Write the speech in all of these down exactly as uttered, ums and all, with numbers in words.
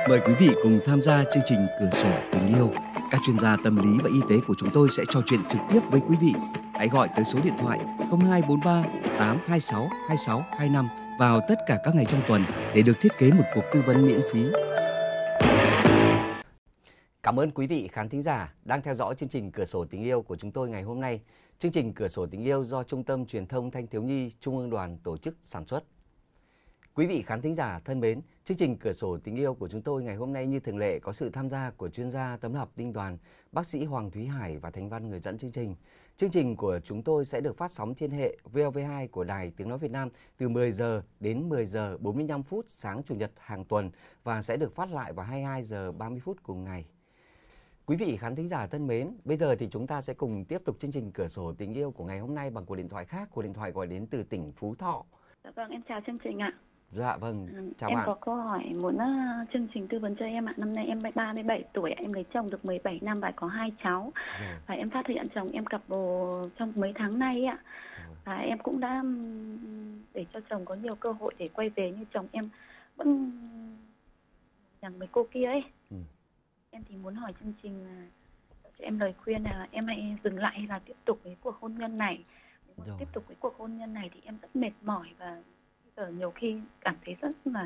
Mời quý vị cùng tham gia chương trình Cửa sổ tình yêu. Các chuyên gia tâm lý và y tế của chúng tôi sẽ trò chuyện trực tiếp với quý vị. Hãy gọi tới số điện thoại không hai bốn ba tám hai sáu hai sáu hai năm vào tất cả các ngày trong tuần để được thiết kế một cuộc tư vấn miễn phí. Cảm ơn quý vị khán thính giả đang theo dõi chương trình Cửa sổ tình yêu của chúng tôi ngày hôm nay. Chương trình Cửa sổ tình yêu do Trung tâm Truyền thông Thanh thiếu nhi Trung ương Đoàn tổ chức sản xuất. Quý vị khán thính giả thân mến, chương trình Cửa sổ tình yêu của chúng tôi ngày hôm nay như thường lệ có sự tham gia của chuyên gia tâm lý học Đinh Đoàn, bác sĩ Hoàng Thúy Hải và Thành Văn người dẫn chương trình. Chương trình của chúng tôi sẽ được phát sóng trên hệ vê o vê hai của Đài Tiếng nói Việt Nam từ mười giờ đến mười giờ bốn mươi lăm phút sáng chủ nhật hàng tuần và sẽ được phát lại vào hai mươi hai giờ ba mươi phút cùng ngày. Quý vị khán thính giả thân mến, bây giờ thì chúng ta sẽ cùng tiếp tục chương trình Cửa sổ tình yêu của ngày hôm nay bằng cuộc điện thoại khác, cuộc điện thoại gọi đến từ tỉnh Phú Thọ. Dạ vâng, em chào chương trình ạ. Dạ vâng, chào em bạn. Em có câu hỏi muốn uh, chương trình tư vấn cho em ạ. Năm nay em ba mươi bảy tuổi, em lấy chồng được mười bảy năm và có hai cháu. Rồi. Và em phát hiện chồng em cặp bồ trong mấy tháng nay ạ. Rồi. Và em cũng đã để cho chồng có nhiều cơ hội để quay về, nhưng chồng em vẫn nhằng với cô kia ấy. Ừ. Em thì muốn hỏi chương trình là cho em lời khuyên là em hãy dừng lại hay là tiếp tục với cuộc hôn nhân này. Nếu tiếp tục với cuộc hôn nhân này thì em rất mệt mỏi và giờ nhiều khi cảm thấy rất là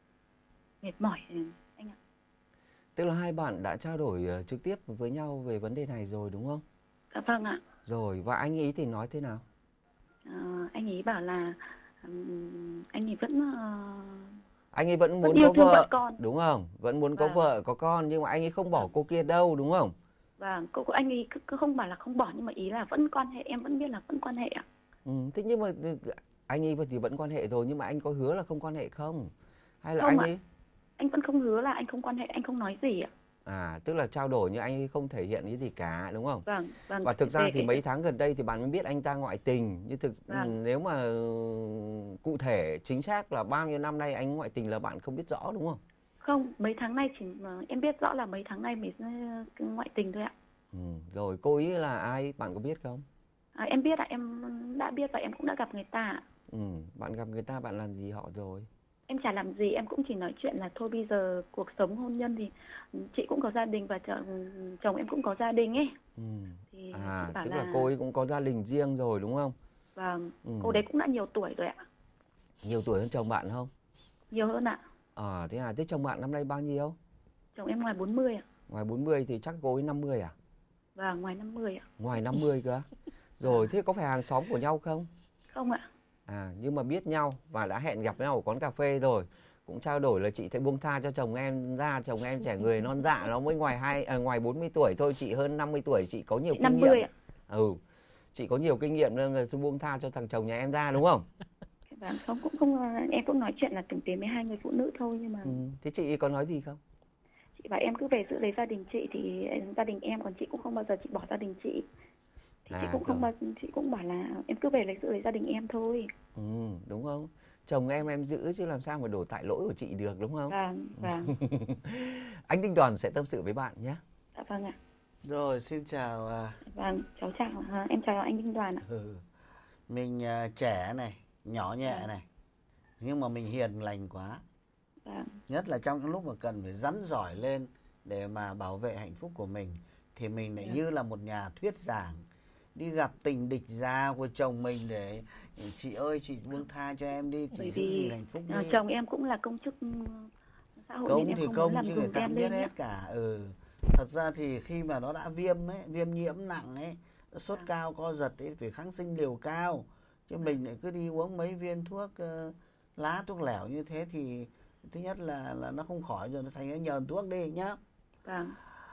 mệt mỏi anh ạ. Tức là hai bạn đã trao đổi uh, trực tiếp với nhau về vấn đề này rồi đúng không? Dạ vâng ạ. Rồi, và anh ấy thì nói thế nào? À, anh ấy bảo là um, anh ấy vẫn uh, anh ấy vẫn muốn vẫn có vợ con. Đúng không? Vẫn muốn có vâng. vợ, có con, nhưng mà anh ấy không bỏ vâng. cô kia đâu đúng không? Vâng, cô anh ấy cứ không bảo là không bỏ, nhưng mà ý là vẫn quan hệ, em vẫn biết là vẫn quan hệ ạ. Ừ, thế nhưng mà anh ấy thì vẫn quan hệ rồi, nhưng mà anh có hứa là không quan hệ không? Hay là không anh ạ. ấy anh vẫn không hứa là anh không quan hệ, anh không nói gì ạ. À, tức là trao đổi nhưng anh ấy không thể hiện cái gì cả đúng không? Vâng, vâng. Và thực ra thì mấy tháng gần đây thì bạn mới biết anh ta ngoại tình, nhưng thực vâng. nếu mà cụ thể chính xác là bao nhiêu năm nay anh ngoại tình là bạn không biết rõ đúng không? Không, mấy tháng nay chỉ em biết rõ là mấy tháng nay mới ngoại tình thôi ạ. Ừ, rồi cô ý là ai, bạn có biết không? À, em biết ạ, em đã biết và em cũng đã gặp người ta ạ. Ừ, bạn gặp người ta bạn làm gì họ rồi? Em chả làm gì, em cũng chỉ nói chuyện là thôi bây giờ cuộc sống hôn nhân thì chị cũng có gia đình và chồng, chồng em cũng có gia đình ấy. Ừ. Thì à, bảo tức là... là cô ấy cũng có gia đình riêng rồi đúng không? Vâng, ừ. Cô đấy cũng đã nhiều tuổi rồi ạ. Nhiều tuổi hơn chồng bạn không? Nhiều hơn ạ. À, thế à, thế chồng bạn năm nay bao nhiêu? Chồng em ngoài bốn mươi ạ. Ngoài bốn mươi thì chắc cô ấy năm mươi à? Vâng, ngoài năm mươi ạ. Ngoài năm mươi cơ? Rồi, à. Thế có phải hàng xóm của nhau không? Không ạ. À, nhưng mà biết nhau và đã hẹn gặp nhau ở quán cà phê rồi, cũng trao đổi là chị thấy buông tha cho chồng em ra, chồng em trẻ người non dạ, nó mới ngoài hai à, ngoài bốn mươi tuổi thôi, chị hơn năm mươi tuổi, chị có nhiều kinh năm mươi nghiệm. ạ. Ừ, chị có nhiều kinh nghiệm nên là tôi buông tha cho thằng chồng nhà em ra đúng không? Vâng, không cũng không, em cũng nói chuyện là từng tiến với hai người phụ nữ thôi nhưng mà. Ừ, thế chị có nói gì không? Chị bảo em cứ về giữ lấy gia đình chị thì gia đình em, còn chị cũng không bao giờ chị bỏ gia đình chị. Thì à, chị cũng không bao, chị cũng bảo là em cứ về lấy giữ lấy gia đình em thôi. Ừ, đúng không? Chồng em em giữ chứ làm sao mà đổ tại lỗi của chị được đúng không? Vâng, vâng. Anh Đinh Đoàn sẽ tâm sự với bạn nhé. Dạ vâng ạ. Rồi, xin chào. À... Vâng, cháu chào, à, em chào anh Đinh Đoàn ạ. Ừ. Mình uh, trẻ này, nhỏ nhẹ vâng. này, nhưng mà mình hiền lành quá. Vâng. Nhất là trong những lúc mà cần phải rắn giỏi lên để mà bảo vệ hạnh phúc của mình, thì mình lại vâng. như là một nhà thuyết giảng, đi gặp tình địch già của chồng mình để chị ơi chị buông tha cho em đi, chị bởi giữ gìn hạnh phúc đi. Chồng em cũng là công chức xã hội, công nên thì em không công làm chứ người ta không biết hết nhé. cả. Ừ. Thật ra thì khi mà nó đã viêm ấy, viêm nhiễm nặng ấy, sốt à. cao co giật ấy, phải kháng sinh liều cao, chứ à. mình lại cứ đi uống mấy viên thuốc uh, lá thuốc lẻo như thế thì thứ nhất là là nó không khỏi rồi, nó thành cái nhờn thuốc đi nhá. Vâng.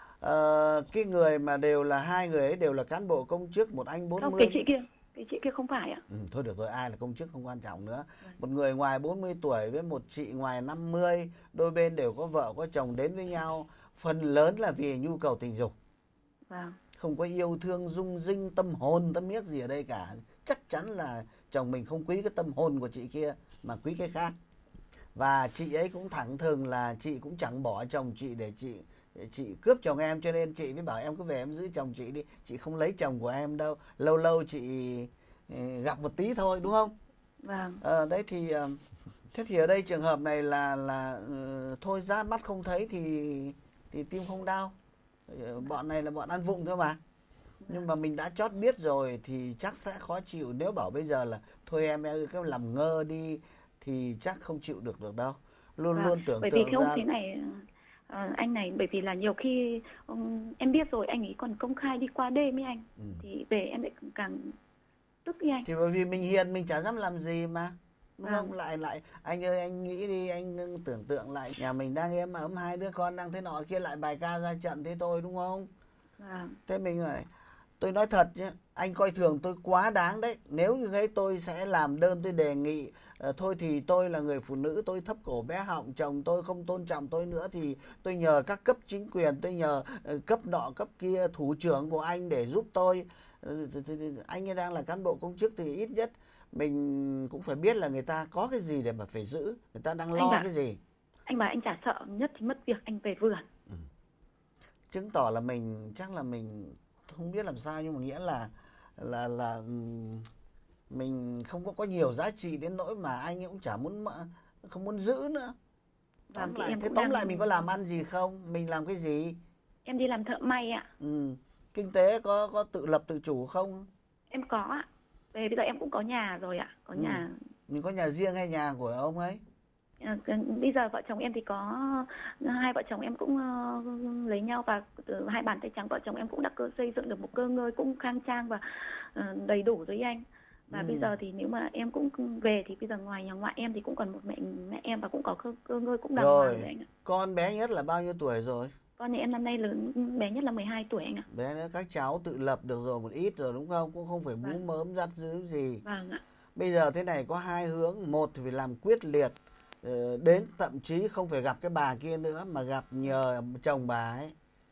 Ờ, cái người mà đều là hai người ấy đều là cán bộ công chức, một anh bốn mươi. Không, cái chị kia, cái chị kia không phải ạ. Ừ, thôi được rồi, ai là công chức không quan trọng nữa. Vâng. Một người ngoài bốn mươi tuổi với một chị ngoài năm mươi, đôi bên đều có vợ có chồng đến với nhau, phần lớn là vì nhu cầu tình dục. Vâng. Không có yêu thương dung dinh tâm hồn tâm huyết gì ở đây cả. Chắc chắn là chồng mình không quý cái tâm hồn của chị kia mà quý cái khác. Và chị ấy cũng thẳng thừng là chị cũng chẳng bỏ chồng chị để chị để chị cướp chồng em, cho nên chị mới bảo em cứ về em giữ chồng chị đi, chị không lấy chồng của em đâu, lâu lâu chị gặp một tí thôi đúng không? Vâng. Ờ, đấy thì thế thì ở đây trường hợp này là là uh, thôi ra mắt không thấy thì thì tim không đau. Bọn này là bọn ăn vụng thôi mà. Nhưng mà mình đã chót biết rồi thì chắc sẽ khó chịu. Nếu bảo bây giờ là thôi em ơi cứ làm ngơ đi thì chắc không chịu được được đâu. Luôn Vâng. luôn tưởng bởi tượng vì không ra. thế này à, anh này, bởi vì là nhiều khi um, em biết rồi anh ấy còn công khai đi qua đêm với anh. Ừ. Thì về em lại càng tức với anh. Thì bởi vì mình hiền mình chả dám làm gì mà. Đúng Vâng. không? Lại lại anh ơi anh nghĩ đi, anh tưởng tượng lại nhà mình đang êm ấm, hai đứa con đang thế nọ kia lại bài ca ra trận thế thôi, đúng không? Vâng. Thế mình lại tôi nói thật nhé, anh coi thường tôi quá đáng đấy. Nếu như thế tôi sẽ làm đơn tôi đề nghị uh, thôi thì tôi là người phụ nữ, tôi thấp cổ bé họng, chồng tôi không tôn trọng tôi nữa thì tôi nhờ các cấp chính quyền, tôi nhờ uh, cấp nọ cấp kia, thủ trưởng của anh để giúp tôi. Uh, anh ấy đang là cán bộ công chức thì ít nhất mình cũng phải biết là người ta có cái gì để mà phải giữ, người ta đang lo bảo, cái gì. Anh bảo anh chả sợ nhất thì mất việc anh về vườn. Ừ. Chứng tỏ là mình chắc là mình không biết làm sao, nhưng mà nghĩa là là là mình không có có nhiều giá trị đến nỗi mà anh ấy cũng chả muốn không muốn giữ nữa. Tóm Vâng, lại thế tóm đang... lại mình có làm ăn gì không? Mình làm cái gì? Em đi làm thợ may ạ. Ừ. Kinh tế có có tự lập tự chủ không? Em có ạ. Về bây giờ em cũng có nhà rồi ạ, có ừ. nhà. Mình có nhà riêng hay nhà của ông ấy? À, bây giờ vợ chồng em thì có hai vợ chồng em cũng uh, lấy nhau và từ hai bàn tay trắng vợ chồng em cũng đã cơ xây dựng được một cơ ngơi cũng khang trang và uh, đầy đủ với anh. Và ừ. bây giờ thì nếu mà em cũng về thì bây giờ ngoài nhà ngoại em thì cũng còn một mẹ mẹ em và cũng có cơ, cơ ngơi cũng đàng hoàng rồi anh ạ. Con bé nhất là bao nhiêu tuổi rồi? Con nhà em năm nay lớn, bé nhất là mười hai tuổi anh ạ. Bé nữa các cháu tự lập được rồi một ít rồi đúng không? Cũng không phải bú vâng. mớm dắt giữ gì. Vâng ạ. Bây giờ thế này có hai hướng, một thì phải làm quyết liệt, đến thậm chí không phải gặp cái bà kia nữa mà gặp nhờ chồng bà ấy.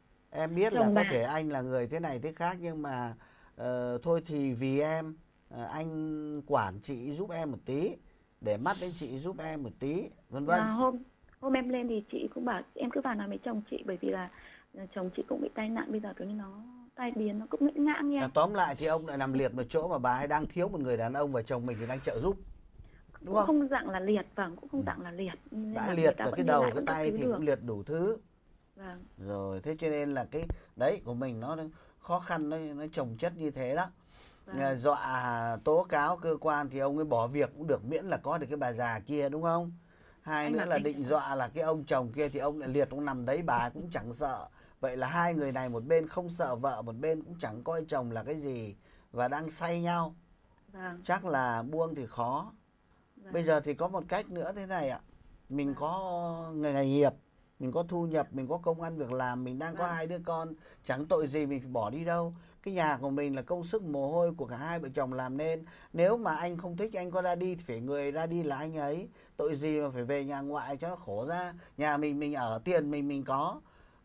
Em biết chồng là bà. Có thể anh là người thế này thế khác nhưng mà uh, thôi thì vì em uh, anh quản chị giúp em một tí, để mắt đến chị giúp em một tí, vân vân. À, hôm hôm em lên thì chị cũng bảo em cứ vào nói với chồng chị, bởi vì là chồng chị cũng bị tai nạn, bây giờ kiểu như nó tai biến nó cũng ngãn ngãng nha. À, tóm lại thì ông lại nằm liệt một chỗ mà bà ấy đang thiếu một người đàn ông và chồng mình thì đang trợ giúp. Đúng cũng không? không dạng là liệt, vâng, cũng không dạng là liệt. Đã liệt ở cái đầu cái tay thì được. Cũng liệt đủ thứ. Vâng. Rồi thế cho nên là cái đấy của mình nó khó khăn, nó nó chồng chất như thế đó. Vâng. Dọa tố cáo cơ quan thì ông ấy bỏ việc cũng được, miễn là có được cái bà già kia, đúng không? Hai anh nữa là định dọa là cái ông chồng kia thì ông lại liệt, ông nằm đấy bà cũng chẳng sợ. Vậy là hai người này một bên không sợ vợ, một bên cũng chẳng coi chồng là cái gì và đang say nhau. Vâng. Chắc là buông thì khó. Vâng. Bây giờ thì có một cách nữa thế này ạ. Mình vâng. có nghề, nghề nghiệp, mình có thu nhập, mình có công ăn việc làm, mình đang vâng. có hai đứa con, chẳng tội gì mình phải bỏ đi đâu. Cái nhà của mình là công sức mồ hôi của cả hai vợ chồng làm nên. Nếu mà anh không thích anh có ra đi thì phải người ra đi là anh ấy. Tội gì mà phải về nhà ngoại cho nó khổ ra. Nhà mình mình ở, tiền mình mình có.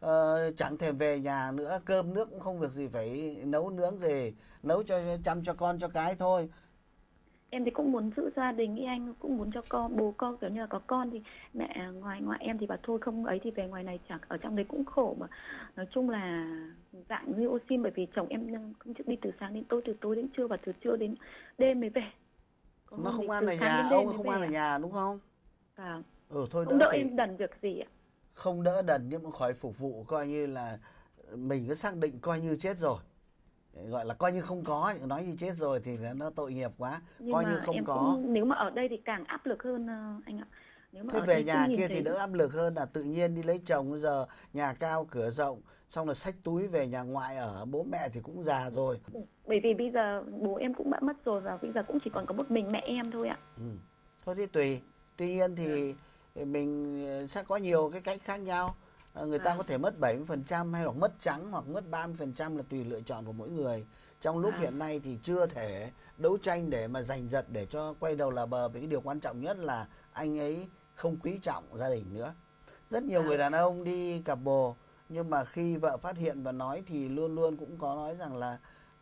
Ờ, chẳng thèm về nhà nữa, cơm nước cũng không việc gì phải nấu nướng gì, nấu cho chăm cho con cho cái thôi. Em thì cũng muốn giữ gia đình ý anh, cũng muốn cho con, bố con kiểu như là có con thì mẹ ngoài ngoại em thì bảo thôi không ấy thì về ngoài này chẳng, ở trong đấy cũng khổ mà. Nói chung là dạng như ô xin, bởi vì chồng em không đi từ sáng đến tối, từ tối đến trưa và từ trưa đến đêm mới về. Có nó không ăn ở nhà, ông không ăn ở nhà đúng không? Vâng. Ừ thôi không đỡ thì... em đần việc gì ạ? Không đỡ đần nhưng mà khỏi phục vụ, coi như là mình cứ xác định coi như chết rồi. Gọi là coi như không có, nói như chết rồi thì nó tội nghiệp quá. Nhưng coi như không có. Cũng, nếu mà ở đây thì càng áp lực hơn anh ạ. Nếu mà thế về nhà kia thì đỡ áp lực hơn, là tự nhiên đi lấy chồng giờ nhà cao cửa rộng, xong rồi xách túi về nhà ngoại ở, bố mẹ thì cũng già rồi. Bởi vì bây giờ bố em cũng đã mất rồi và bây giờ cũng chỉ còn có một mình mẹ em thôi ạ. Ừ. Thôi thì tùy. Tuy nhiên thì ừ. mình sẽ có nhiều cái cách khác nhau. Người ta à. có thể mất bảy mươi phần trăm hay hoặc mất trắng hoặc mất ba mươi phần trăm là tùy lựa chọn của mỗi người. Trong lúc à. hiện nay thì chưa thể đấu tranh để mà giành giật để cho quay đầu là bờ. Vì cái điều quan trọng nhất là anh ấy không quý trọng gia đình nữa. Rất nhiều à. người đàn ông đi cặp bồ, nhưng mà khi vợ phát hiện và nói thì luôn luôn cũng có nói rằng là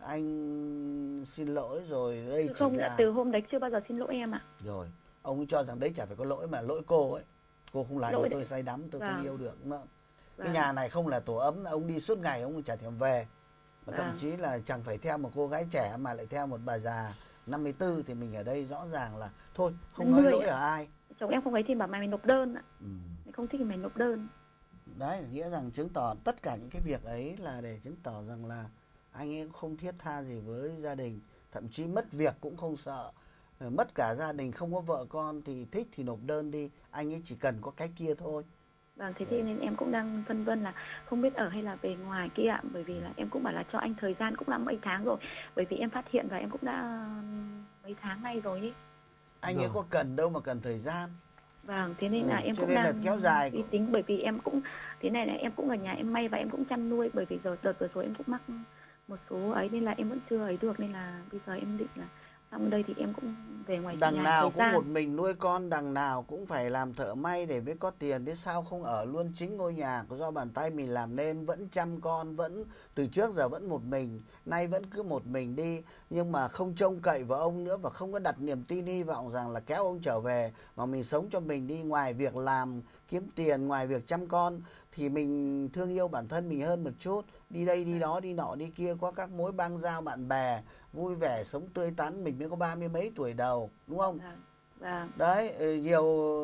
anh xin lỗi rồi. Đây không, chỉ là... từ hôm đấy chưa bao giờ xin lỗi em ạ. Rồi, ông ấy cho rằng đấy chả phải có lỗi mà lỗi cô ấy. Cô không làm cho tôi say đắm, tôi vâng. không yêu được nữa. Cái vâng. nhà này không là tổ ấm, ông đi suốt ngày ông chả thèm về. Và vâng. thậm chí là chẳng phải theo một cô gái trẻ mà lại theo một bà già năm mươi tư thì mình ở đây rõ ràng là thôi không nói lỗi ở ai. Chồng em không ấy thì bảo mày mày nộp đơn ạ. Ừ. Mày không thích thì mày nộp đơn. Đấy, nghĩa rằng chứng tỏ tất cả những cái việc ấy là để chứng tỏ rằng là anh ấy không thiết tha gì với gia đình, thậm chí mất việc cũng không sợ, mất cả gia đình, không có vợ con thì thích thì nộp đơn đi, anh ấy chỉ cần có cái kia thôi. Vâng, thế thì nên em cũng đang phân vân là không biết ở hay là về ngoài kia ạ, bởi vì là em cũng bảo là cho anh thời gian cũng là mấy tháng rồi, bởi vì em phát hiện và em cũng đã mấy tháng nay rồi ý. Anh ấy có cần đâu mà cần thời gian. Vâng, thế nên là ừ, em cũng nên đang là kéo dài đi tính, bởi vì em cũng thế này là em cũng ở nhà em may và em cũng chăn nuôi, bởi vì giờ đợt vừa rồi em cũng mắc một số ấy nên là em vẫn chưa ấy được, nên là bây giờ em định là xong đây thì em cũng về ngoài đằng nhà nào cũng gian. một mình nuôi con, đằng nào cũng phải làm thợ may để mới có tiền, thế sao không ở luôn chính ngôi nhà của do bàn tay mình làm nên, vẫn chăm con, vẫn từ trước giờ vẫn một mình, nay vẫn cứ một mình đi, nhưng mà không trông cậy vào ông nữa và không có đặt niềm tin hy vọng rằng là kéo ông trở về, mà mình sống cho mình đi, ngoài việc làm kiếm tiền, ngoài việc chăm con thì mình thương yêu bản thân mình hơn một chút, đi đây đi đó đi nọ đi kia, có các mối bang giao bạn bè, vui vẻ sống tươi tắn, mình mới có ba mươi mấy tuổi đầu, đúng không? Vâng. Vâng. Đấy, nhiều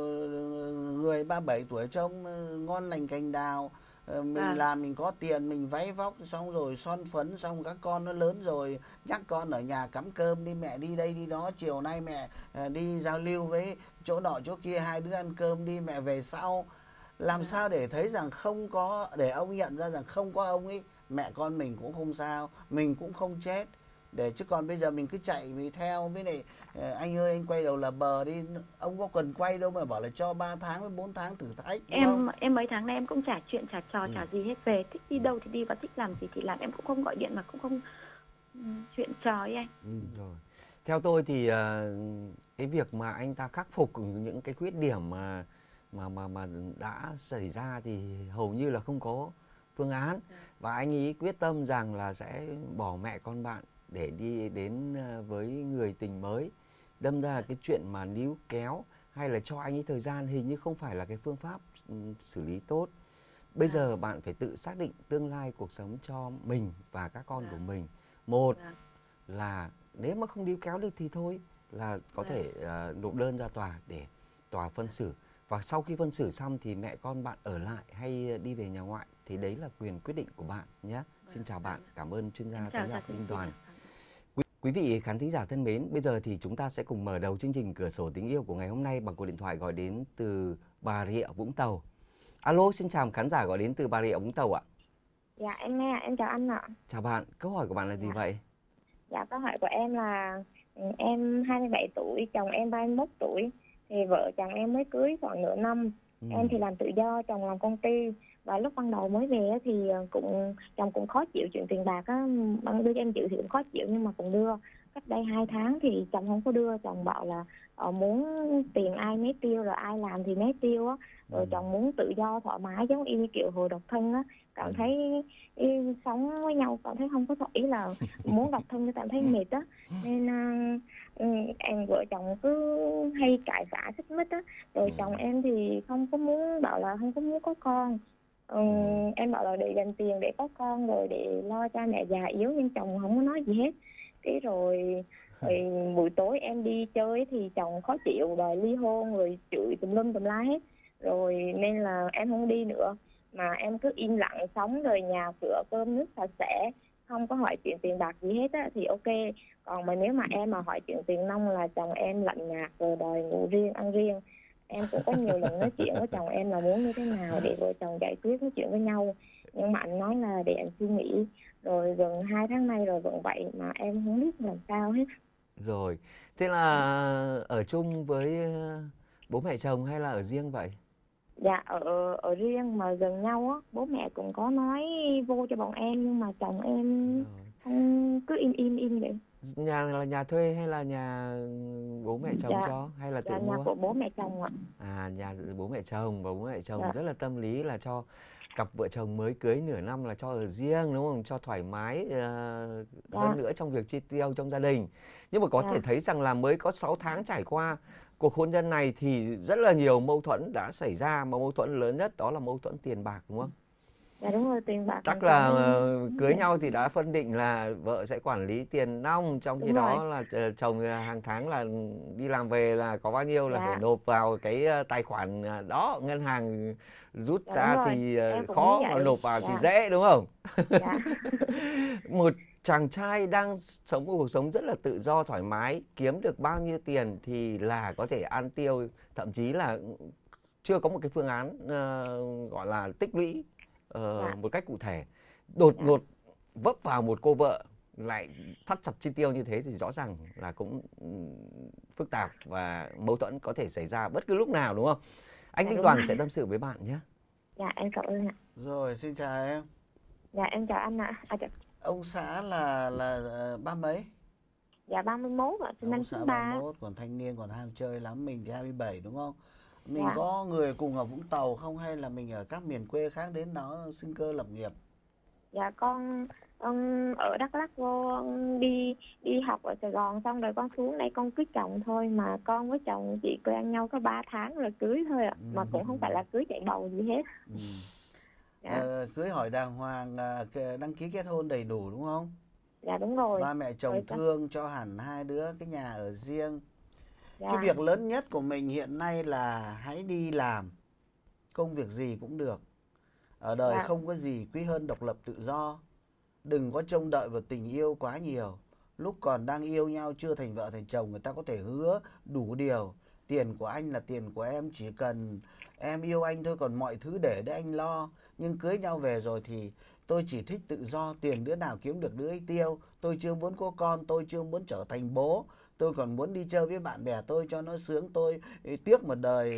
người ba bảy tuổi trông ngon lành cành đào, mình Vâng. làm mình có tiền, mình váy vóc xong rồi son phấn xong, các con nó lớn rồi, nhắc con ở nhà cắm cơm đi, mẹ đi đây đi đó, chiều nay mẹ đi giao lưu với chỗ nọ chỗ kia, hai đứa ăn cơm đi, mẹ về sau. Làm Vâng. sao để thấy rằng không có, để ông nhận ra rằng không có ông ấy, mẹ con mình cũng không sao, mình cũng không chết. Để chứ còn bây giờ mình cứ chạy vì theo với này, anh ơi anh quay đầu là bờ đi, ông có cần quay đâu mà bảo là cho ba tháng với bốn tháng thử thách. Em không? em mấy tháng nay em cũng chả chuyện chả trò ừ. chả gì hết, về thích đi đâu thì đi và thích làm gì thì làm, em cũng không gọi điện mà cũng không um, chuyện trò ấy anh. Ừ. Rồi. Theo tôi thì uh, cái việc mà anh ta khắc phục những cái khuyết điểm mà mà mà mà đã xảy ra thì hầu như là không có phương án, và anh ấy quyết tâm rằng là sẽ bỏ mẹ con bạn để đi đến với người tình mới. Đâm ra cái chuyện mà níu kéo hay là cho anh ấy thời gian hình như không phải là cái phương pháp xử lý tốt. Bây à. giờ bạn phải tự xác định tương lai cuộc sống cho mình và các con à. của mình. Một à. là nếu mà không níu kéo được thì thôi là có à. thể uh, nộp đơn ra tòa để tòa phân xử. Và sau khi phân xử xong thì mẹ con bạn ở lại hay đi về nhà ngoại thì đấy là quyền quyết định của bạn nhé. Xin chào bạn, cảm ơn chuyên gia Tống Nhạc Linh Đoàn. Quý, quý vị khán thính giả thân mến, bây giờ thì chúng ta sẽ cùng mở đầu chương trình Cửa sổ tình yêu của ngày hôm nay bằng cuộc điện thoại gọi đến từ Bà Rịa Vũng Tàu. Alo, xin chào khán giả gọi đến từ Bà Rịa Vũng Tàu ạ. Dạ em nghe, em chào anh ạ. Chào bạn, câu hỏi của bạn là gì dạ. vậy? Dạ câu hỏi của em là em hai mươi bảy tuổi, chồng em ba mươi mốt tuổi. Thì vợ chồng em mới cưới khoảng nửa năm. ừ. Em thì làm tự do, chồng làm công ty. Và lúc ban đầu mới về thì cũng chồng cũng khó chịu chuyện tiền bạc á, bằng đưa cho em chịu thì cũng khó chịu nhưng mà cũng đưa. Cách đây hai tháng thì chồng không có đưa, chồng bảo là uh, muốn tiền ai nấy tiêu, rồi ai làm thì nấy tiêu á. Rồi ừ. chồng muốn tự do thoải mái giống y như kiểu hồi độc thân á, cảm ừ. thấy y, sống với nhau cảm thấy không có thoải, ý là muốn độc thân cho cảm thấy mệt á, nên uh, em vợ chồng cứ hay cãi vã xích mích á. Rồi ừ. chồng em thì không có muốn, bảo là không có muốn có con. Ừ, em bảo là để dành tiền để có con rồi để lo cha mẹ già yếu, nhưng chồng không có nói gì hết. Cái rồi, rồi buổi tối em đi chơi thì chồng khó chịu đòi ly hôn rồi chửi tùm lum tùm la hết, rồi nên là em không đi nữa, mà em cứ im lặng sống, rồi nhà cửa cơm nước sạch sẽ, không có hỏi chuyện tiền bạc gì hết á thì ok. Còn mà nếu mà em mà hỏi chuyện tiền nong là chồng em lạnh nhạt rồi đòi ngủ riêng ăn riêng. Em cũng có nhiều lần nói chuyện với chồng em là muốn như thế nào để vợ chồng giải quyết nói chuyện với nhau, nhưng mà anh nói là để anh suy nghĩ. Rồi gần hai tháng nay rồi vẫn vậy mà em không biết làm sao hết. Rồi, thế là ở chung với bố mẹ chồng hay là ở riêng vậy? Dạ ở ở riêng mà gần nhau á, bố mẹ cũng có nói vô cho bọn em nhưng mà chồng em rồi. Không, cứ im im im vậy. Nhà là nhà thuê hay là nhà bố mẹ chồng dạ. cho hay là tự dạ, mua? Nhà của bố mẹ chồng ạ. À, nhà bố mẹ chồng, và bố mẹ chồng dạ. rất là tâm lý là cho cặp vợ chồng mới cưới nửa năm là cho ở riêng, đúng không? Cho thoải mái uh, dạ. hơn nữa trong việc chi tiêu trong gia đình. Nhưng mà có dạ. thể thấy rằng là mới có sáu tháng trải qua cuộc hôn nhân này thì rất là nhiều mâu thuẫn đã xảy ra, mà mâu thuẫn lớn nhất đó là mâu thuẫn tiền bạc, đúng không? Dạ đúng rồi, tiền bạc Chắc còn là con. ờ, cưới nhau thì đã phân định là vợ sẽ quản lý tiền nong, trong khi Đúng rồi. đó là ờ, chồng hàng tháng là đi làm về là có bao nhiêu là Dạ. phải nộp vào cái ờ, tài khoản ờ, đó, ngân hàng rút Dạ đúng ra rồi, thì ờ, em cũng nghĩ khó mà vậy. nộp vào thì Dạ. dễ, đúng không? Dạ. Một chàng trai đang sống một cuộc sống rất là tự do thoải mái, kiếm được bao nhiêu tiền thì là có thể ăn tiêu, thậm chí là chưa có một cái phương án ờ, gọi là tích lũy ờ, Dạ. một cách cụ thể. Đột Dạ. ngột vấp vào một cô vợ lại thắt chặt chi tiêu như thế thì rõ ràng là cũng ừ, phức tạp và mâu thuẫn có thể xảy ra bất cứ lúc nào, đúng không? Anh Dạ Minh đúng Đoàn rồi. sẽ tâm sự với bạn nhé. Dạ em cảm ơn ạ. Rồi, xin chào em. Dạ em chào anh ạ. À, dạ. Ông xã là là ờ, ba mấy? Dạ ba mươi mốt ạ, sinh năm Ông chín xã ba. ba mươi mốt, còn thanh niên, còn ham chơi lắm. Mình thì hai mươi bảy đúng không? Mình Dạ. có người cùng ở Vũng Tàu không, hay là mình ở các miền quê khác đến đó sinh cơ lập nghiệp? Dạ con con ở Đắk Lắk vô đi đi học ở Sài Gòn, xong rồi con xuống đây con cưới chồng thôi, mà con với chồng chị quen nhau có ba tháng rồi cưới thôi ạ. Mà cũng không phải là cưới chạy bầu gì hết. Ừ. Dạ. Ờ, cưới hỏi đàng hoàng, à, k- đăng ký kết hôn đầy đủ đúng không? Dạ đúng rồi. Ba mẹ chồng Rồi con- thương cho hẳn hai đứa cái nhà ở riêng. Dạ. Cái việc lớn nhất của mình hiện nay là hãy đi làm, công việc gì cũng được. Ở đời Dạ. không có gì quý hơn độc lập tự do. Đừng có trông đợi vào tình yêu quá nhiều. Lúc còn đang yêu nhau chưa thành vợ thành chồng, người ta có thể hứa đủ điều. Tiền của anh là tiền của em, chỉ cần em yêu anh thôi, còn mọi thứ để để anh lo. Nhưng cưới nhau về rồi thì tôi chỉ thích tự do, tiền đứa nào kiếm được đứa ấy tiêu. Tôi chưa muốn có con, tôi chưa muốn trở thành bố. Tôi còn muốn đi chơi với bạn bè tôi cho nó sướng. Tôi tiếc một đời,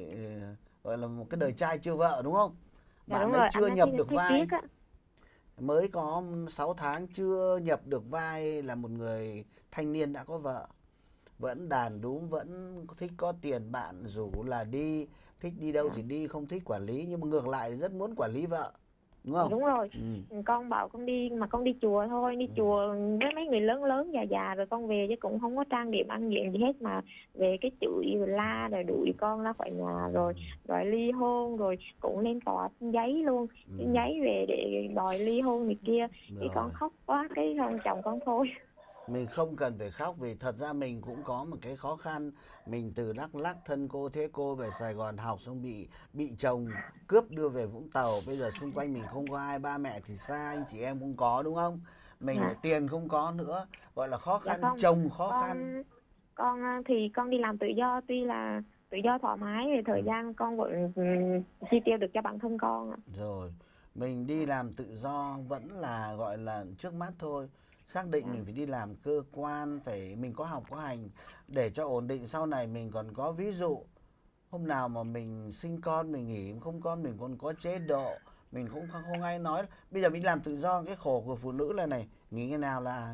gọi là một cái đời trai chưa vợ, đúng không? Dạ Bạn đúng ấy rồi, chưa anh nhập thấy- được thấy vai, tiếc á. mới có sáu tháng chưa nhập được vai là một người thanh niên đã có vợ. Vẫn đàn đúm, vẫn thích có tiền, bạn rủ là đi, thích đi đâu Dạ. thì đi, không thích quản lý. Nhưng mà ngược lại rất muốn quản lý vợ, đúng Dạ, không? đúng rồi. Ừ. Con bảo con đi, mà con đi chùa thôi, đi Ừ. chùa với mấy người lớn lớn già già rồi con về, chứ cũng không có trang điểm ăn diện gì hết, mà về cái chửi rồi la rồi đuổi con ra khỏi nhà, rồi đòi ly hôn, rồi cũng lên tòa xin giấy luôn, Ừ. xin giấy về để đòi ly hôn này kia. Thì Rồi. con khóc quá, cái con chồng con thôi. Mình không cần phải khóc, vì thật ra mình cũng có một cái khó khăn. Mình từ Đắk Lắk thân cô thế cô về Sài Gòn học, xong bị bị chồng cướp đưa về Vũng Tàu. Bây giờ xung quanh mình không có ai, ba mẹ thì xa, anh chị em cũng có, đúng không? Mình Dạ. lại tiền không có nữa, gọi là khó Dạ khăn, không, chồng khó con khăn. con thì con đi làm tự do, tuy là tự do thoải mái, thì thời Ừ. gian con vẫn ừ, chi tiêu được cho bản thân con ạ. Rồi, mình đi làm tự do vẫn là gọi là trước mắt thôi. Xác định Dạ. mình phải đi làm cơ quan, phải mình có học có hành để cho ổn định sau này. Mình còn có ví dụ hôm nào mà mình sinh con, mình nghỉ không con, mình còn có chế độ. Mình cũng không, không ai nói. Bây giờ mình làm tự do, cái khổ của phụ nữ là này, nghỉ ngày nào là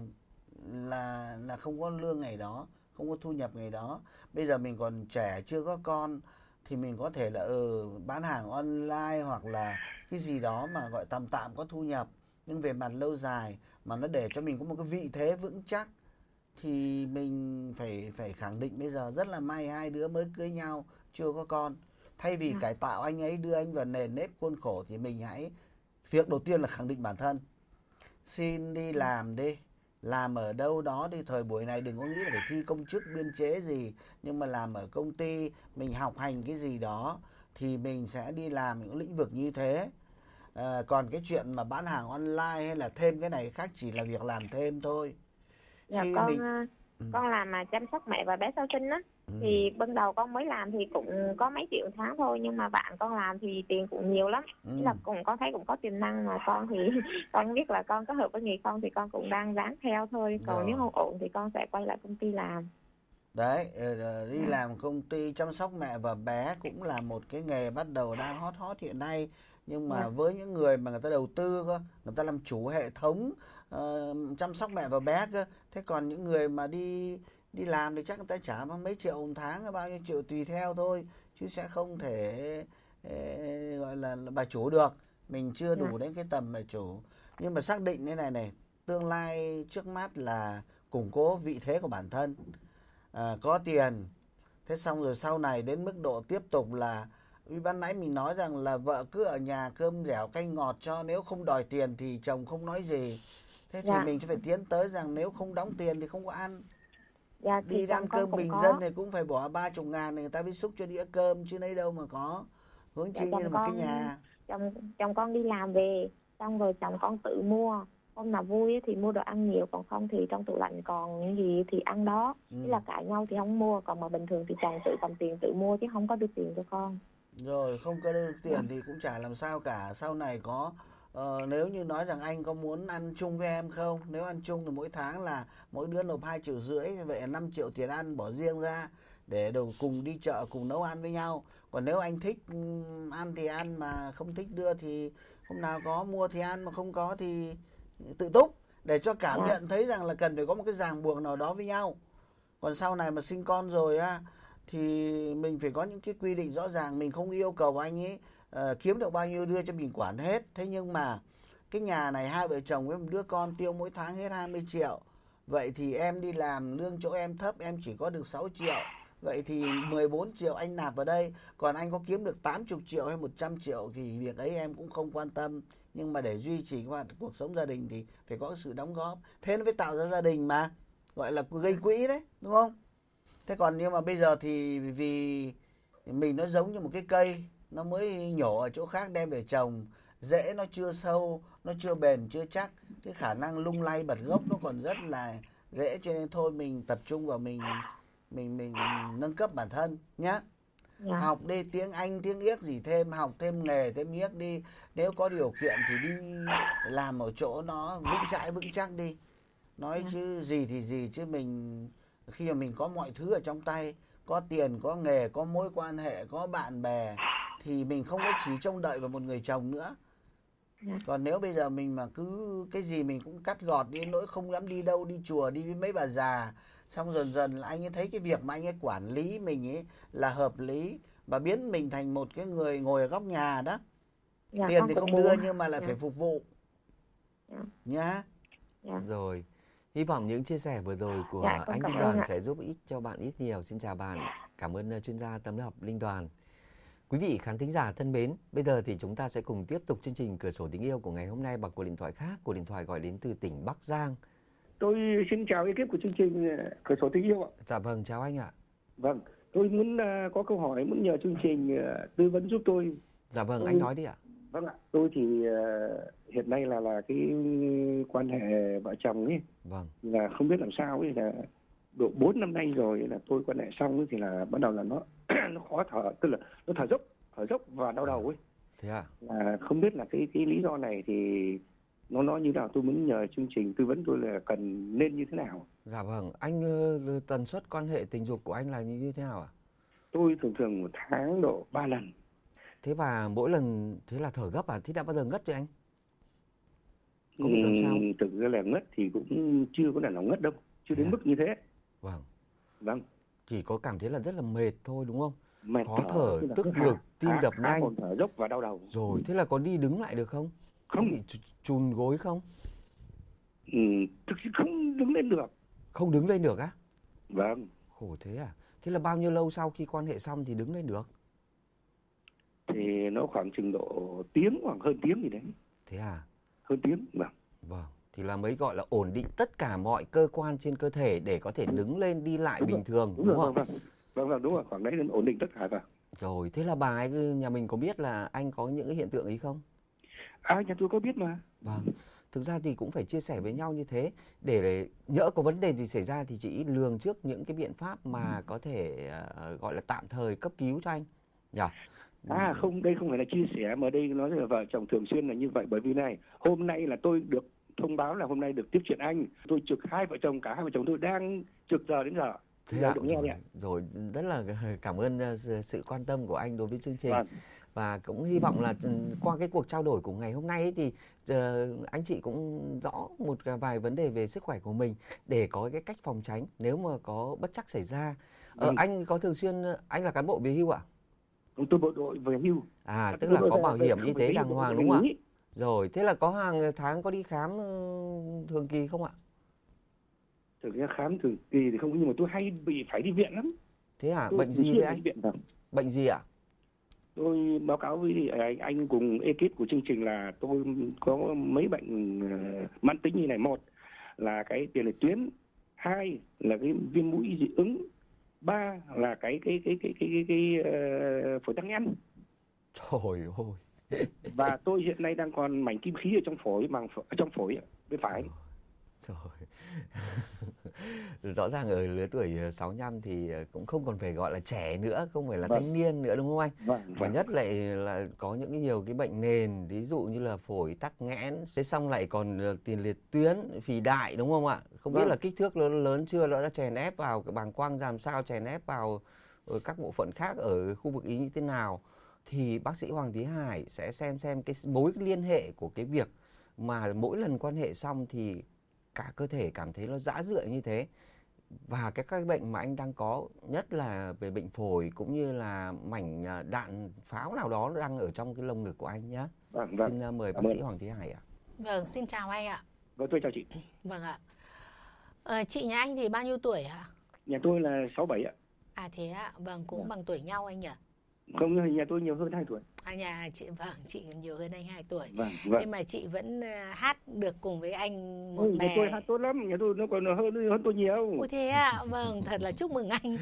là là không có lương ngày đó, không có thu nhập ngày đó. Bây giờ mình còn trẻ chưa có con thì mình có thể là ừ, bán hàng online hoặc là cái gì đó mà gọi tạm tạm có thu nhập. Nhưng về mặt lâu dài mà nó để cho mình có một cái vị thế vững chắc thì mình phải phải khẳng định. Bây giờ rất là may hai đứa mới cưới nhau, chưa có con. Thay vì Dạ. cải tạo anh ấy, đưa anh vào nền nếp khuôn khổ, thì mình hãy, việc đầu tiên là khẳng định bản thân. Xin đi làm đi, làm ở đâu đó đi. Thời buổi này đừng có nghĩ là phải thi công chức biên chế gì, nhưng mà làm ở công ty, mình học hành cái gì đó thì mình sẽ đi làm những lĩnh vực như thế. À, còn cái chuyện mà bán hàng online hay là thêm cái này cái khác chỉ là việc làm thêm thôi. Dạ Khi con mình ờ, ừ. con làm mà chăm sóc mẹ và bé sau sinh á, Ừ. thì ban đầu con mới làm thì cũng có mấy triệu tháng thôi, nhưng mà bạn con làm thì tiền cũng nhiều lắm. Ừ. Tức là cũng con thấy cũng có tiềm năng, mà con thì con biết là con có hợp với nghề không thì con cũng đang ráng theo thôi, còn Rồi. nếu không ổn thì con sẽ quay lại công ty làm. Đấy, ờ, đi Dạ. làm công ty chăm sóc mẹ và bé cũng là một cái nghề bắt đầu đang hot hot hiện nay. Nhưng mà Dạ. với những người mà người ta đầu tư cơ, người ta làm chủ hệ thống uh, chăm sóc mẹ và bé cơ. Thế còn những người mà đi đi làm thì chắc người ta trả mấy triệu một tháng, bao nhiêu triệu tùy theo thôi, chứ sẽ không thể eh, gọi là, là bà chủ được. Mình chưa đủ Dạ. đến cái tầm bà chủ. Nhưng mà xác định thế này này, tương lai trước mắt là củng cố vị thế của bản thân. À, có tiền, thế xong rồi sau này đến mức độ tiếp tục là Vì ban nãy mình nói rằng là vợ cứ ở nhà cơm dẻo canh ngọt cho, nếu không đòi tiền thì chồng không nói gì. Thế thì Dạ. mình sẽ phải tiến tới rằng nếu không đóng tiền thì không có ăn. Dạ, thì Đi chồng ăn con cơm cũng bình có. dân thì cũng phải bỏ ba chục ngàn người ta mới xúc cho đĩa cơm chứ lấy đâu mà có. Huống Dạ, chi như chồng là một cái con nhà. chồng chồng con đi làm về, xong rồi chồng con tự mua. Hôm nào vui ấy thì mua đồ ăn nhiều, còn không thì trong tủ lạnh còn những gì thì ăn đó. Ừ. Tức là cãi nhau thì không mua, còn mà bình thường thì chồng tự cầm tiền tự mua chứ không có đưa tiền cho con. Rồi không có được tiền thì cũng chả làm sao cả. Sau này có ờ, nếu như nói rằng anh có muốn ăn chung với em không? Nếu ăn chung thì mỗi tháng là mỗi đứa nộp hai triệu rưỡi, vậy là năm triệu tiền ăn bỏ riêng ra để đầu cùng đi chợ cùng nấu ăn với nhau. Còn nếu anh thích ừm, ăn thì ăn, mà không thích đưa thì hôm nào có mua thì ăn, mà không có thì tự túc, để cho cảm Dạ. nhận thấy rằng là cần phải có một cái ràng buộc nào đó với nhau. Còn sau này mà sinh con rồi á thì mình phải có những cái quy định rõ ràng. Mình không yêu cầu anh ấy uh, kiếm được bao nhiêu đưa cho mình quản hết. Thế nhưng mà cái nhà này hai vợ chồng với một đứa con tiêu mỗi tháng hết hai mươi triệu. Vậy thì em đi làm lương chỗ em thấp, em chỉ có được sáu triệu. Vậy thì mười bốn triệu anh nạp vào đây. Còn anh có kiếm được tám mươi triệu hay một trăm triệu thì việc ấy em cũng không quan tâm. Nhưng mà để duy trì cuộc sống gia đình thì phải có sự đóng góp. Thế nó mới tạo ra gia đình mà. Gọi là gây quỹ đấy, đúng không? Thế còn nhưng mà bây giờ thì vì mình nó giống như một cái cây, nó mới nhổ ở chỗ khác đem về trồng, rễ nó chưa sâu, nó chưa bền, chưa chắc, cái khả năng lung lay bật gốc nó còn rất là dễ, cho nên thôi mình tập trung vào mình mình mình nâng cấp bản thân nhá. Dạ. Học đi tiếng Anh, tiếng Yếc gì thêm, học thêm nghề, thêm Yếc đi. Nếu có điều kiện thì đi làm ở chỗ nó vững chãi vững chắc đi. Nói Dạ. chứ gì thì gì, chứ mình khi mà mình có mọi thứ ở trong tay, có tiền, có nghề, có mối quan hệ, có bạn bè, thì mình không có chỉ trông đợi vào một người chồng nữa. Dạ. Còn nếu bây giờ mình mà cứ cái gì mình cũng cắt gọt đi, nỗi không dám đi đâu, đi chùa, đi với mấy bà già, xong dần dần là anh ấy thấy cái việc mà anh ấy quản lý mình ấy là hợp lý, và biến mình thành một cái người ngồi ở góc nhà đó. Dạ, Tiền con thì cũng không đưa muốn. nhưng mà là Dạ. phải phục vụ. Dạ. Nhá. Dạ. Rồi, hy vọng những chia sẻ vừa rồi của Dạ, con anh cảm Linh ơn Đoàn ạ. sẽ giúp ích cho bạn ít nhiều. Xin chào bạn. Cảm ơn uh, chuyên gia tâm lý học Linh Đoàn. Quý vị khán thính giả thân mến, bây giờ thì chúng ta sẽ cùng tiếp tục chương trình Cửa sổ tình yêu của ngày hôm nay bằng cuộc điện thoại khác, cuộc điện thoại gọi đến từ tỉnh Bắc Giang. Tôi xin chào ekip của chương trình Cửa sổ tình yêu ạ. Dạ vâng, chào anh ạ. Vâng, tôi muốn uh, có câu hỏi, muốn nhờ chương trình uh, tư vấn giúp tôi. Dạ vâng, tôi... anh nói đi ạ. Vâng ạ, tôi thì uh, hiện nay là là cái quan hệ vợ chồng ấy, Vâng. là không biết làm sao ấy, là độ bốn năm nay rồi là tôi quan hệ xong ấy, thì là bắt đầu là nó nó khó thở, tức là nó thở dốc, thở dốc và đau đầu ấy. Thế ạ? Là không biết là cái cái lý do này thì nó nó như nào, tôi muốn nhờ chương trình tư vấn tôi là cần nên như thế nào. Dạ vâng, anh uh, tần suất quan hệ tình dục của anh là như thế nào ạ? Tôi thường thường một tháng độ ba lần. Thế và mỗi lần thế là thở gấp à? Thế đã bao giờ ngất chưa anh? Có bị làm sao? Thực ra là ngất thì cũng chưa có lần nào ngất đâu, chưa Thế đến à? mức như thế. Vâng. Vâng. Chỉ có cảm thấy là rất là mệt thôi đúng không? Mệt, khó thở, tức ngực, tim đập nhanh. Thở dốc và đau đầu. Rồi, thế là có đi đứng lại được không? Không. Bị chùn gối không? Ừ, thực sự không đứng lên được. Không đứng lên được á? Vâng. Khổ thế à? Thế là bao nhiêu lâu sau khi quan hệ xong thì đứng lên được? Thì nó khoảng chừng độ tiếng, khoảng hơn tiếng gì đấy. Thế à? Hơn tiếng, vâng. Vâng, thì là mới gọi là ổn định tất cả mọi cơ quan trên cơ thể để có thể đứng lên đi lại Đúng bình rồi. thường, Đúng, đúng rồi, không? Vâng, vâng. Vâng, vâng, đúng rồi, khoảng đấy là ổn định tất cả rồi. Rồi, thế là bà ấy nhà mình có biết là anh có những cái hiện tượng ấy không? À, nhà tôi có biết mà. Vâng, thực ra thì cũng phải chia sẻ với nhau như thế để nhỡ có vấn đề gì xảy ra thì chị lường trước những cái biện pháp mà có thể uh, gọi là tạm thời cấp cứu cho anh. Nhỉ? À không, đây không phải là chia sẻ mà đây nói là vợ chồng thường xuyên là như vậy, bởi vì này, hôm nay là tôi được thông báo là hôm nay được tiếp chuyện anh, tôi trực hai vợ chồng, cả hai vợ chồng tôi đang trực giờ đến giờ. Thế Rồi, ạ, được nghe rồi, ạ. rồi, rất là cảm ơn uh, sự quan tâm của anh đối với chương trình. Vâng. Và cũng hy vọng là qua cái cuộc trao đổi của ngày hôm nay ấy thì uh, anh chị cũng rõ một vài vấn đề về sức khỏe của mình để có cái cách phòng tránh nếu mà có bất trắc xảy ra. Ờ, Vâng. anh có thường xuyên, anh là cán bộ về hưu ạ? Tôi bộ đội về hưu. À, tức là có bảo hiểm y tế đàng hoàng đúng không ạ? Rồi, thế là có hàng tháng có đi khám thường kỳ không ạ? Thực ra khám thường kỳ thì không, nhưng mà tôi hay bị phải đi viện lắm. Thế à, Tôi bệnh gì thế anh? viện, vâng. Bệnh gì ạ? Tôi báo cáo với anh, anh cùng ekip của chương trình là tôi có mấy bệnh uh, mãn tính như này. Một là cái tiền liệt tuyến, hai là cái viêm mũi dị ứng, ba là cái cái cái cái cái cái, cái uh, phổi tắc nghẽn. Trời ơi. Và tôi hiện nay đang còn mảnh kim khí ở trong phổi, bằng trong phổi bên phải. Trời. Rõ ràng ở lứa tuổi sáu mươi lăm thì cũng không còn phải gọi là trẻ nữa, không phải là Vâng. thanh niên nữa, đúng không anh? Vâng, Và vâng. nhất lại là có những cái nhiều cái bệnh nền, ví dụ như là phổi tắc nghẽn, thế xong lại còn tiền liệt tuyến, phì đại, đúng không ạ? Không biết Vâng. là kích thước lớn lớn chưa, nó đã chèn ép vào cái bàng quang, làm sao chèn ép vào ở các bộ phận khác ở khu vực ý như thế nào. Thì bác sĩ Hoàng Thúy Hải sẽ xem xem cái mối liên hệ của cái việc mà mỗi lần quan hệ xong thì cả cơ thể cảm thấy nó rã rượi như thế, và cái các bệnh mà anh đang có, nhất là về bệnh phổi cũng như là mảnh đạn pháo nào đó đang ở trong cái lồng ngực của anh nhé. Vâng, vâng. Xin mời bác Cảm sĩ ơn. Hoàng Thúy Hải ạ. Vâng, xin chào anh ạ. Vâng, tôi chào chị. Vâng ạ. Ờ, chị nhà anh thì bao nhiêu tuổi ạ? Nhà tôi là sáu bảy ạ. À thế ạ, vâng, cũng Vâng. bằng tuổi nhau anh nhỉ? Không, nhà tôi nhiều hơn hai tuổi. À nhà chị, vâng, chị nhiều hơn anh hai tuổi. Vâng, vâng. Nhưng mà chị vẫn uh, hát được cùng với anh một Ôi, bài. nhà tôi hát tốt lắm, nhà tôi nó còn hơn hơn tôi nhiều. Ôi thế ạ, vâng, thật là chúc mừng anh.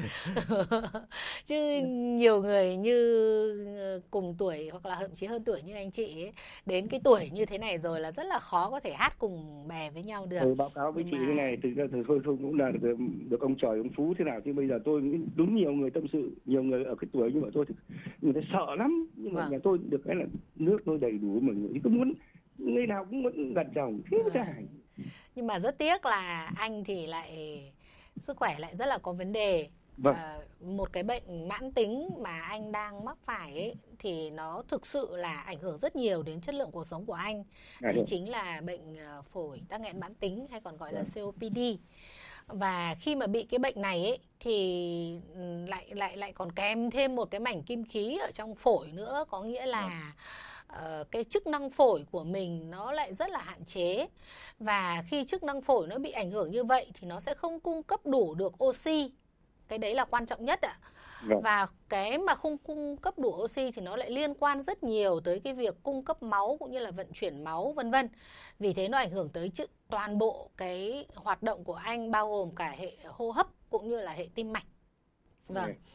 Chứ nhiều người như cùng tuổi hoặc là thậm chí hơn tuổi như anh chị ấy, đến cái tuổi như thế này rồi là rất là khó có thể hát cùng bè với nhau được. Tôi báo cáo với Nhưng chị mà- cái này, thực ra thì thôi thôi cũng là được, được ông trời ông phú thế nào, chứ bây giờ tôi đúng nhiều người tâm sự, nhiều người ở cái tuổi như vậy tôi thì người ta sợ lắm. Nhưng mà Vâng. nhà tôi được cái là nước tôi đầy đủ, mà người cứ muốn ngày nào cũng muốn gần chồng thế Vâng. này. Nhưng mà rất tiếc là anh thì lại sức khỏe lại rất là có vấn đề. Vâng. À, một cái bệnh mãn tính mà anh đang mắc phải ấy, thì nó thực sự là ảnh hưởng rất nhiều đến chất lượng cuộc sống của anh. À, Đấy được. chính là bệnh ờ, phổi tắc nghẽn mãn tính hay còn gọi là Vâng. xê ô pê đê. Và khi mà bị cái bệnh này ấy, thì ừ, lại lại lại còn kèm thêm một cái mảnh kim khí ở trong phổi nữa, có nghĩa là ờ, cái chức năng phổi của mình nó lại rất là hạn chế. Và khi chức năng phổi nó bị ảnh hưởng như vậy thì nó sẽ không cung cấp đủ được oxy. Cái đấy là quan trọng nhất ạ. Vâng. Và cái mà không cung cấp đủ oxy thì nó lại liên quan rất nhiều tới cái việc cung cấp máu cũng như là vận chuyển máu vân vân. Vì thế nó ảnh hưởng tới chữ, toàn bộ cái hoạt động của anh, bao gồm cả hệ hô hấp cũng như là hệ tim mạch. Vâng. Okay.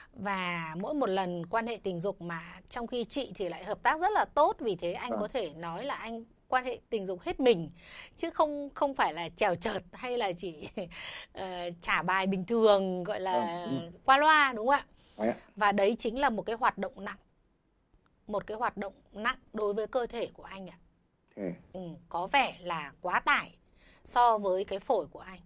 Và mỗi một lần quan hệ tình dục mà trong khi chị thì lại hợp tác rất là tốt, vì thế anh Vâng. có thể nói là anh quan hệ tình dục hết mình, chứ không không phải là chèo chợt hay là chỉ uh, trả bài bình thường, gọi là Vâng. qua loa, đúng không ạ? Đấy. Và đấy chính là một cái hoạt động nặng, một cái hoạt động nặng đối với cơ thể của anh ạ. Okay. Ừ, có vẻ là quá tải so với cái phổi của anh.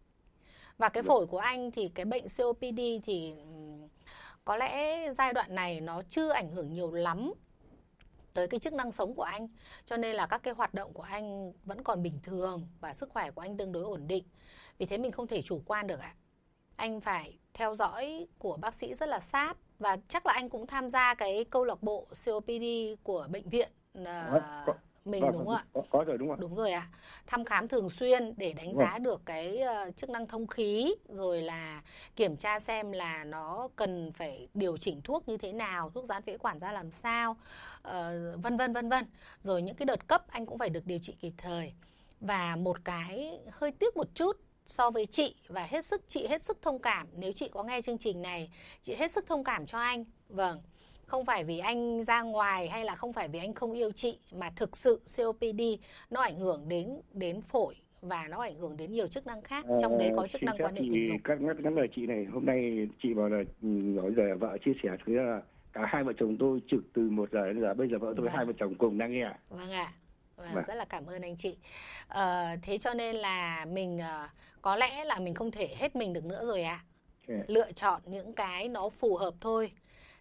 Và cái phổi của anh thì cái bệnh xê ô pê đê thì um, có lẽ giai đoạn này nó chưa ảnh hưởng nhiều lắm tới cái chức năng sống của anh, cho nên là các cái hoạt động của anh vẫn còn bình thường và sức khỏe của anh tương đối ổn định. Vì thế mình không thể chủ quan được ạ. Anh phải theo dõi của bác sĩ rất là sát, và chắc là anh cũng tham gia cái câu lạc bộ xê ô pê đê của bệnh viện uh, Có, mình, vâng, đúng không ạ? Có, có rồi, đúng không ạ? Đúng rồi ạ. Thăm khám thường xuyên để đánh Vâng. giá được cái uh, chức năng thông khí, rồi là kiểm tra xem là nó cần phải điều chỉnh thuốc như thế nào, thuốc giãn phế quản ra làm sao, uh, vân vân vân vân. Rồi những cái đợt cấp anh cũng phải được điều trị kịp thời. Và một cái hơi tiếc một chút so với chị, và hết sức chị hết sức thông cảm, nếu chị có nghe chương trình này, chị hết sức thông cảm cho anh. Vâng. Không phải vì anh ra ngoài hay là không phải vì anh không yêu chị, mà thực sự xê ô pê đê nó ảnh hưởng đến đến phổi và nó ảnh hưởng đến nhiều chức năng khác, trong đấy có chức Xin năng phép quan hệ thì tình dục. Các ngắt ngắn lời chị này, hôm nay chị bảo là ừ, nói giờ vợ chia sẻ, thứ là cả hai vợ chồng tôi trực từ một giờ đến giờ, bây giờ vợ tôi Vâng. hai vợ chồng cùng đang nghe. Vâng ạ. Vâng, Vâng. rất là cảm ơn anh chị. Ờ, thế cho nên là mình uh, có lẽ là mình không thể hết mình được nữa rồi ạ. Okay. Lựa chọn những cái nó phù hợp thôi.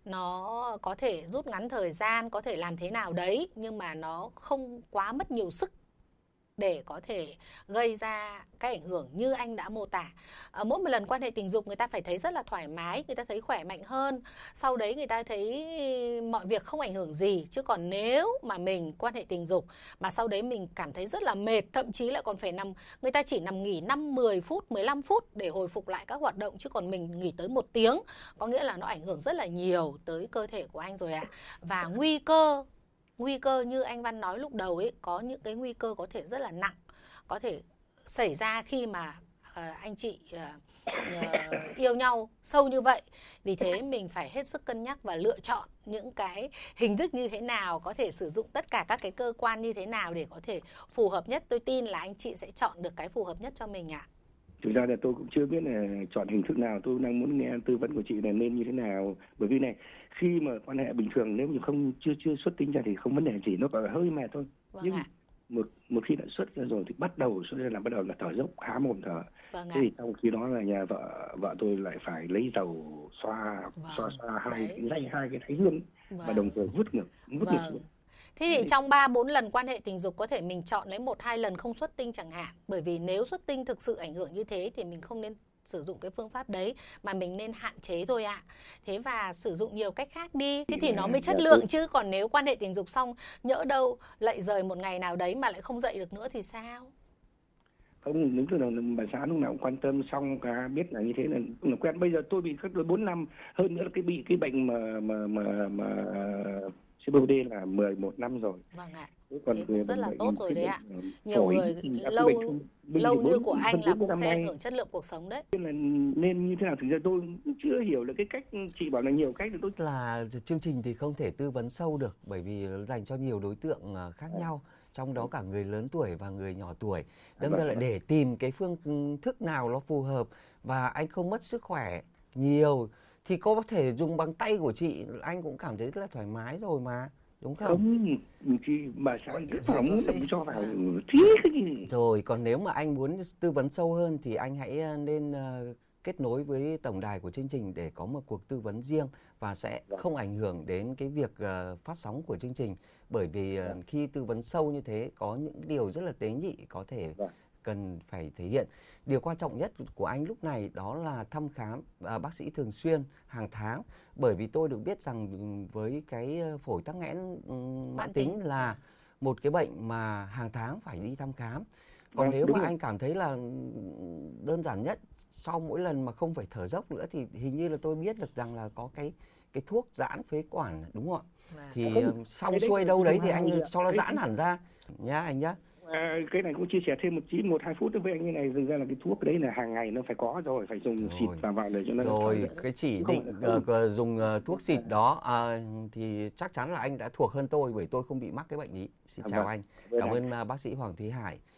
Nó có thể rút ngắn thời gian, có thể làm thế nào đấy, nhưng mà nó không quá mất nhiều sức. để có thể gây ra cái ảnh hưởng như anh đã mô tả. À, mỗi một lần quan hệ tình dục người ta phải thấy rất là thoải mái, người ta thấy khỏe mạnh hơn, sau đấy người ta thấy mọi việc không ảnh hưởng gì. Chứ còn nếu mà mình quan hệ tình dục mà sau đấy mình cảm thấy rất là mệt, thậm chí lại còn phải nằm, người ta chỉ nằm nghỉ năm, mười phút, mười lăm phút để hồi phục lại các hoạt động, chứ còn mình nghỉ tới một tiếng, có nghĩa là nó ảnh hưởng rất là nhiều tới cơ thể của anh rồi ạ. À. Và nguy cơ Nguy cơ như anh Văn nói lúc đầu ấy, có những cái nguy cơ có thể rất là nặng, có thể xảy ra khi mà uh, anh chị uh, uh, yêu nhau sâu như vậy. Vì thế mình phải hết sức cân nhắc và lựa chọn những cái hình thức như thế nào, có thể sử dụng tất cả các cái cơ quan như thế nào để có thể phù hợp nhất. Tôi tin là anh chị sẽ chọn được cái phù hợp nhất cho mình ạ. À. Thực ra là tôi cũng chưa biết là chọn hình thức nào, tôi đang muốn nghe tư vấn của chị là nên như thế nào. Bởi vì này, khi mà quan hệ bình thường nếu như không chưa chưa xuất tinh ra thì không vấn đề gì, nó còn hơi mệt thôi. Vâng Nhưng ạ. một một khi đã xuất ra rồi thì bắt đầu xuất ra là bắt đầu là thở dốc, há mồm thở. Vâng Thế thì trong khi đó là nhà vợ vợ tôi lại phải lấy dầu xoa vâng. xoa xoa hai cái dây hai cái thái dương vâng. và đồng thời vứt ngực vứt vâng. ngực xuống. Thế thì trong ba bốn lần quan hệ tình dục có thể mình chọn lấy một hai lần không xuất tinh chẳng hạn. Bởi vì nếu xuất tinh thực sự ảnh hưởng như thế thì mình không nên sử dụng cái phương pháp đấy, mà mình nên hạn chế thôi ạ. À. Thế và sử dụng nhiều cách khác đi, thế thì nó mới chất lượng chứ. Còn nếu quan hệ tình dục xong nhỡ đâu lại rời một ngày nào đấy mà lại không dậy được nữa thì sao? Không, đúng là bà xã lúc nào cũng quan tâm, xong cả biết là như thế là, là quen. Bây giờ tôi bị cách đôi bốn năm, hơn nữa là cái bị cái bệnh mà mà mà mà xê pê ô đê là mười một năm rồi. Vâng ạ. Thế còn thế cũng rất là tốt rồi đấy ạ. Nhiều phổi, người lâu lâu như của anh là cũng sẽ ảnh hưởng chất lượng cuộc sống đấy. Nên là nên như thế nào, thực ra tôi chưa hiểu được cái cách chị bảo là nhiều cách thì tôi là chương trình thì không thể tư vấn sâu được, bởi vì dành cho nhiều đối tượng khác à. nhau, trong đó cả người lớn tuổi và người nhỏ tuổi. Đâm ra là để tìm cái phương thức nào nó phù hợp và anh không mất sức khỏe nhiều thì có thể dùng bằng tay của chị, anh cũng cảm thấy rất là thoải mái rồi mà, đúng không? Không, thì bà xã cứ phóng cho vào tí cái gì. Rồi, còn nếu mà anh muốn tư vấn sâu hơn thì anh hãy nên uh, kết nối với tổng đài của chương trình để có một cuộc tư vấn riêng và sẽ không ảnh hưởng đến cái việc uh, phát sóng của chương trình. Bởi vì uh, khi tư vấn sâu như thế có những điều rất là tế nhị có thể cần phải thể hiện. Điều quan trọng nhất của anh lúc này đó là thăm khám uh, bác sĩ thường xuyên hàng tháng. Bởi vì tôi được biết rằng với cái phổi tắc nghẽn um, mãn tính là một cái bệnh mà hàng tháng phải đi thăm khám. Còn nếu mà anh cảm thấy là đơn giản nhất, sau mỗi lần mà không phải thở dốc nữa thì hình như là tôi biết được rằng là có cái cái thuốc giãn phế quản, đúng không ạ? Thì xong xuôi đâu đấy thì anh cho nó giãn hẳn ra nhá anh nhá. À, cái này cũng chia sẻ thêm một chí một hai phút với anh như này. Thực ra là cái thuốc đấy là hàng ngày nó phải có rồi, phải dùng rồi. Xịt vào vào để cho nó rồi cái chỉ định uh, dùng uh, thuốc xịt đó uh, thì chắc chắn là anh đã thuộc hơn tôi, bởi tôi không bị mắc cái bệnh ý. Xin chào anh, cảm ơn uh, bác sĩ Hoàng Thúy Hải.